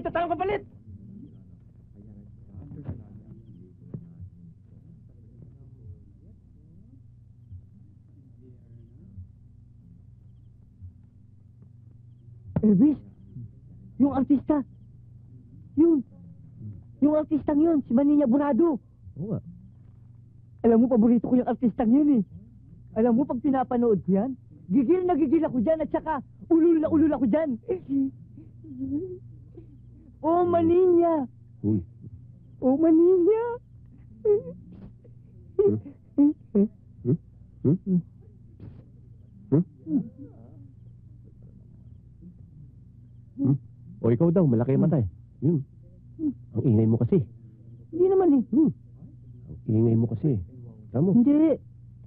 Kita tayong kapalit! Elvis? Yung artista? Yung artistang yun, si Maninya Burado. Oo nga. Alam mo, paborito ko yung artistang yun eh. Alam mo, pag pinapanood ko yan, gigil na gigil ako dyan at saka ulul ako dyan. Oh, Maninya! Uy. Oh, Maninya! O ikaw daw, malaki ang mata eh. Yun. Ang ingay mo kasi. Hindi naman eh. Ang ingay mo kasi. Tama mo. Hindi.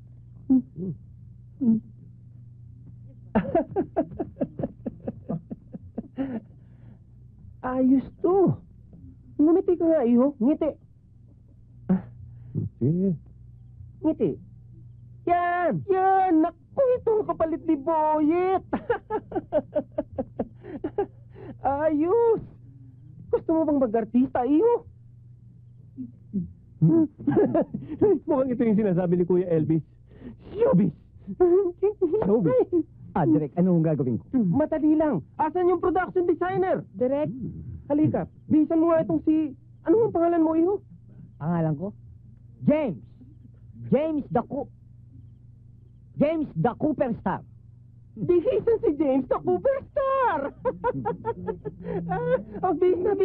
Ayos to. Ngumiti ka nga, iho. Ngiti. Sige. Ngiti. Yan! Yan! Naku, itong kapalit ni Boyet! Ayos! Gusto mo bang mag-artista, iho? Mukhang ito yung sinasabi ni Kuya Elvis. Showbiz! Showbiz! Direk, ano ang gagawin ko? Madali lang. Asan yung production designer? Direk, Halika, bihisan mo nga itong si... Ano ang pangalan mo, iho? pangalan ko? James. James the Cooperstar. Bihisan si James the Cooperstar! Ang bihis na.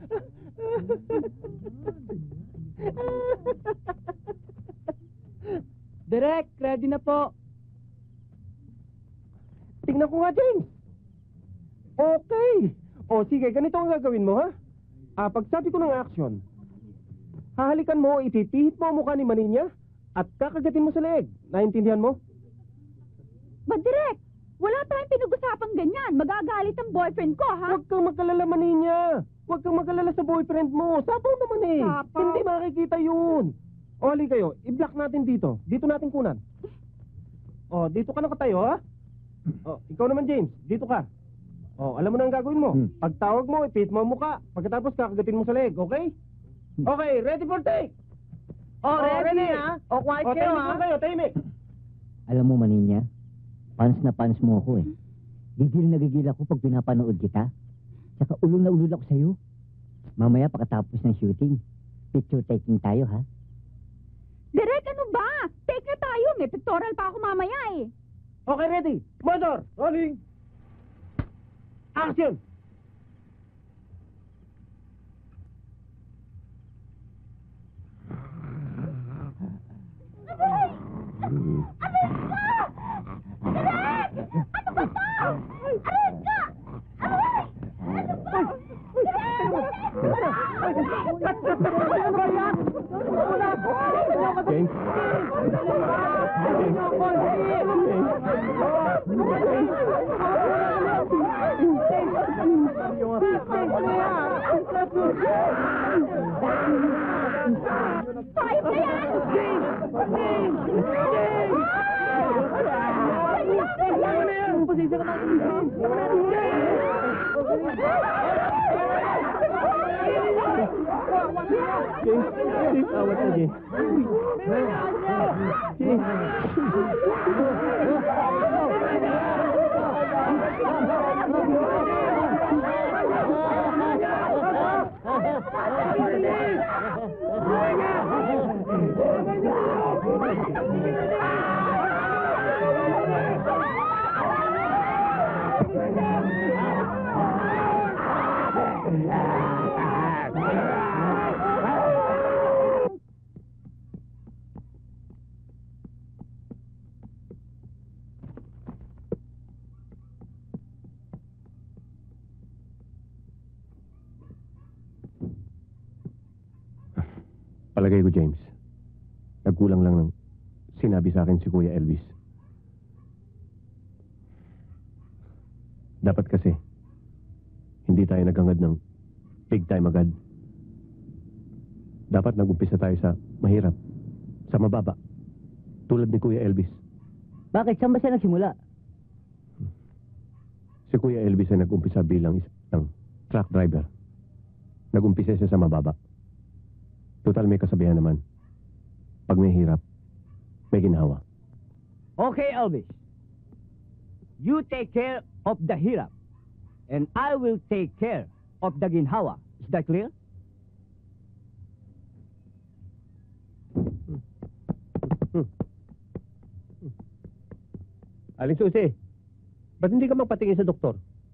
Direk, ready na po. Tingnan ko nga, James. Okay. O, sige, ganito ang gagawin mo, ha? Pagsabi ko ng action, hahalikan mo, ipipihit mo ang mukha ni Maninya, at kakagatin mo sa leeg. Naintindihan mo? Direk, wala tayong pinag-usapang ganyan. Magagalit ang boyfriend ko, ha? Huwag kang magkalala, Maninya. Huwag kang magkalala sa boyfriend mo. Sapaw naman eh. Sapaw? Hindi makikita yun. O, hali kayo. I-block natin dito. Dito natin kunan. O, dito ka nakatayo, ha? O, ikaw naman, James. Dito ka. O, alam mo na ang gagawin mo. Pagtawag mo, ipihit mo ang mukha. Pagkatapos, kakagatin mo sa leg, okay? Okay, ready for take? Ready, ha? O, quiet kayo, ha? Tahimik. Alam mo, Maninya, fans na fans mo ako eh. Gigil na gigil ako pag pinapanood kita. Tsaka ulul na ulul ako sa'yo. Mamaya pagkatapos ng shooting, picture taking tayo, ha? Direk, ano ba? Take na tayo. May pictorial pa ako mamaya eh. Okay, ready. Motor, rolling. Action! James? Five na yan! James, awat na, James. Palagay ko, James, nagkulang lang ng sinabi sa akin si Kuya Elvis. Dapat kasi, hindi tayo naghangad ng big time agad. Dapat nag-umpisa tayo sa mahirap, sa mababa, tulad ni Kuya Elvis. Bakit? Saan ba siya nagsimula? Si Kuya Elvis ay nag-umpisa bilang isang truck driver Nag-umpisa siya sa mababa. Total may kasabihan naman. Pag may hirap, may ginhawa. Okay, Elvis. You take care of the hirap, and I will take care of the ginhawa. Is that clear? Aling Susi, ba't hindi ka magpatingin sa doktor?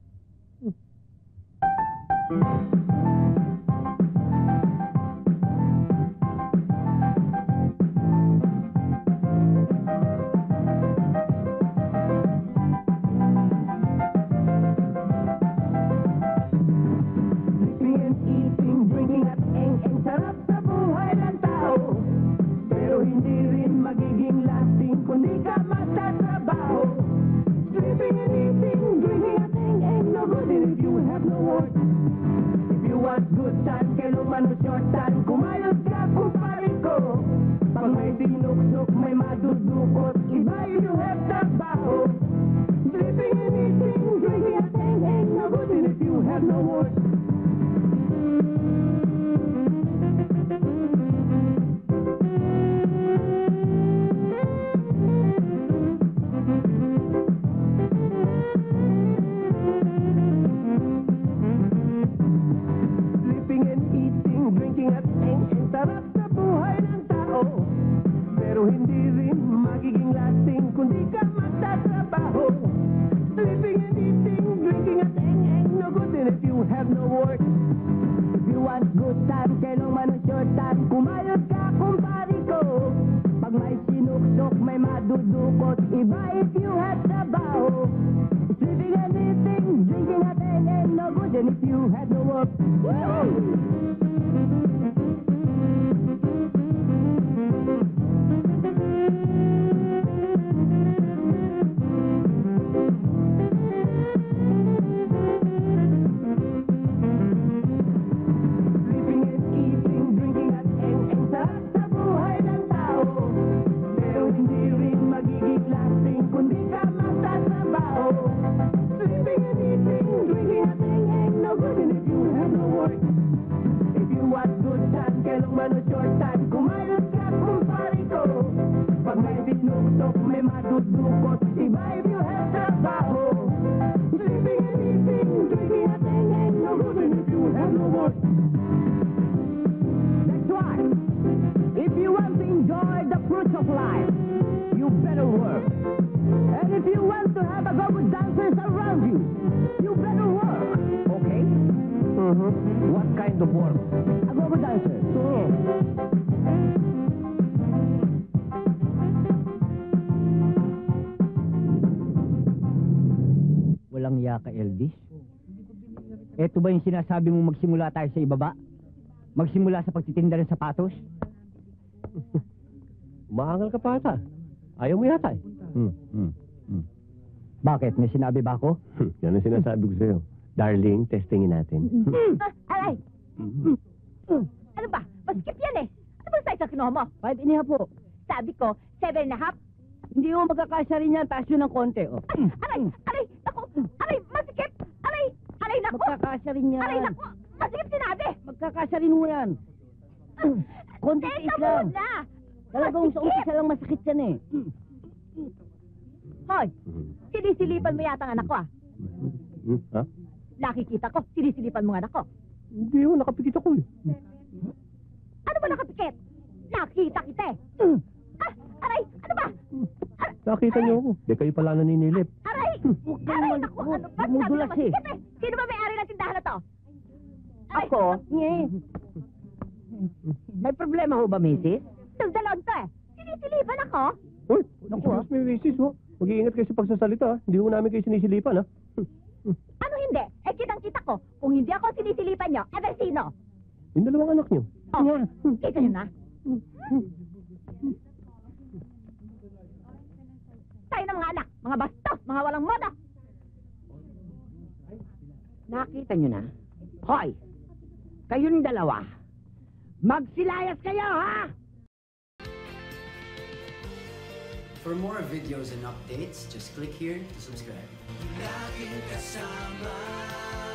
Drinking at eng sarap sa buhay ng tao. Pero hindi rin magiging lasting kung di ka magtatrabaho. Sleeping and eating, drinking at eng no good. And if you have no work, if you want good time, kailan man o short time, kumayod ka kumpare ko. Pag may sinuksok, may madudukot, iba if you have trabaho. Sleeping and eating, drinking at eng no good. And if you have no work, sarap sa buhay ng tao. Pero hindi rin magiging lasting kung di ka magtatrabaho. Sleeping and eating, drinking at eng no good. And if you have no work, if you want good time, kailan man ang short time, kumayod ka kumpare ko. Pag may sinuksok, may madudukot, iba if you have trabaho. Sleeping and eating, drinking at eng no good. And if you have no work, of life, you better work. And if you want to have a go with dancers around you, you better work. Okay? What kind of work? A go with dancer. Walang iya ka, Elvis. Eto ba yung sinasabi mong magsimula tayo sa ibaba? Magsimula sa pagtitinda ng sapatos? Umaangal ka pa ata. Ayaw mo yata eh. Bakit? May sinabi ba ako? Yan ang sinasabi ko sa'yo. Darling, testingin natin. Aray! Ano ba? Maskip yan eh. Ano bang size ang kinuha mo? 5.5 po. Sabi ko, 7.5. Hindi mo magkakasya rin yan. Taas yun ng konti. Oh. Aray! Aray! Naku! Aray! Masikip! Aray! Aray! Naku! Magkakasya rin yan. Aray! Naku! Masikip sinabi! Magkakasya rin mo yan. Konti Teka lang. muna! Talagang sa umpisa lang masakit yan eh. Hoy! Sinisilipan mo yata ang anak ko ah. Ha? Nakikita ko, sinisilipan mo ang anak ko. Hindi mo, nakapikit ako eh. Ano ba nakapikit? Nakita kita eh. Ah! Aray! Ano ba? Nakita niyo ako. Di kayo pala naninilip. Aray! Aray! Naku! Ano ba? Sabi Dumudulas na masikip eh. Sino ba may-ari ng tindahan na to? Aray! Ako? May problema ho ba, Mrs.? Nagdalon to eh. Sinisilipan ako? Uy, Naku, excuse me, misis, ho. Mag-iingat kayo sa pagsasalita, ha? Hindi ho namin kayo sinisilipan, ha? Ano hindi? Eh kitang-kita ko. Kung hindi ako sinisilipan nyo, sino? Yung dalawang anak niyo. Oh, kita nyo na. Tayo na mga anak, mga bastos, mga walang moda. Nakita nyo na? Hoy! Kayong dalawa, magsilayas kayo, ha? For more videos and updates, just click here to subscribe. Laging kasama.